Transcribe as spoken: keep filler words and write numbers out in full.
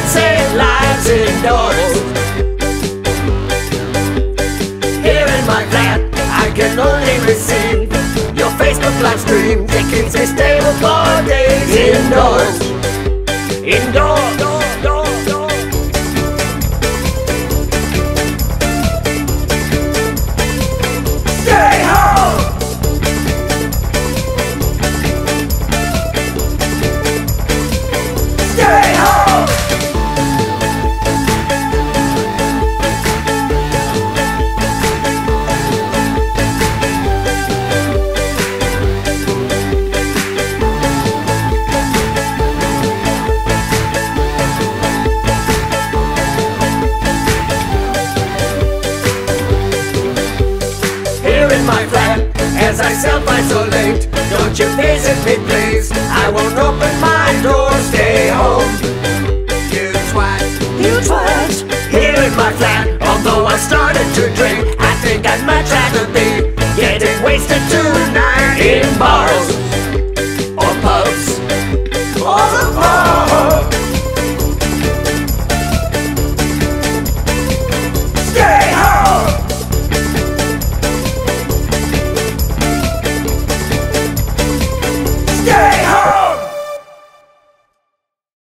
and save lives indoors. Here in my flat, I can only receive your Facebook live stream. It keeps me stable for days indoors. Indoors. Stay home. Stay home. My flat, as I self-isolate, don't you visit me please. I won't open